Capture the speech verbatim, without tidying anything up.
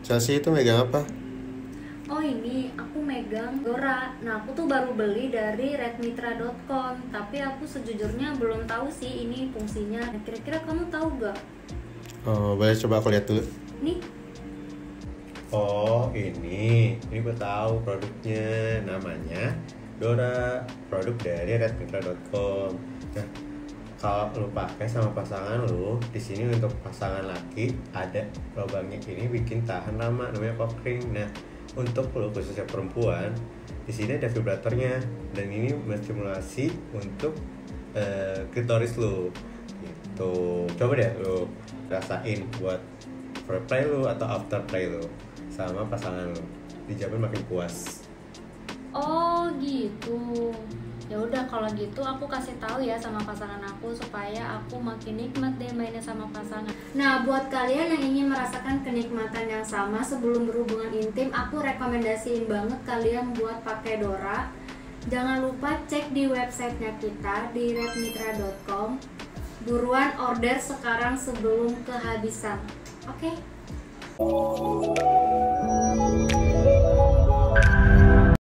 Chelsea itu megang apa? Oh ini aku megang Dora. Nah aku tuh baru beli dari redmitra dot com. Tapi aku sejujurnya belum tahu sih ini fungsinya. Nah, kira-kira kamu tahu gak? Oh, boleh coba aku lihat dulu. Nih. Oh ini, ini gue tahu produknya, namanya Dora, produk dari redmitra dot com. Nah, kalau lu pakai sama pasangan lu, di sini untuk pasangan laki ada lubangnya ini bikin tahan lama, namanya cock ring. Nah, untuk lu khususnya perempuan, di sini ada vibratornya dan ini menstimulasi untuk uh, klitoris lu. Gitu. Coba deh lu rasain buat foreplay lu atau after play lu sama pasangan lu, dijamin makin puas. Oh gitu. Ya udah kalau gitu aku kasih tahu ya sama pasangan aku supaya aku makin nikmat deh mainnya sama pasangan. Nah, buat kalian yang ingin merasakan kenikmatan yang sama sebelum berhubungan intim, aku rekomendasiin banget kalian buat pakai Dora. Jangan lupa cek di websitenya kita di redmitra dot com. Buruan order sekarang sebelum kehabisan. Oke? Okay?